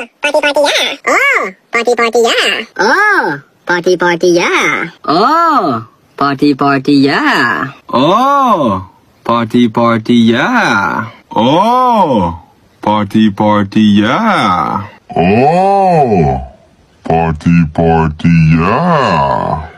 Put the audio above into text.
yeah. Oh, party party yeah. Oh, party party yeah. Oh, party party yeah. Oh, party party yeah. Oh, party party yeah.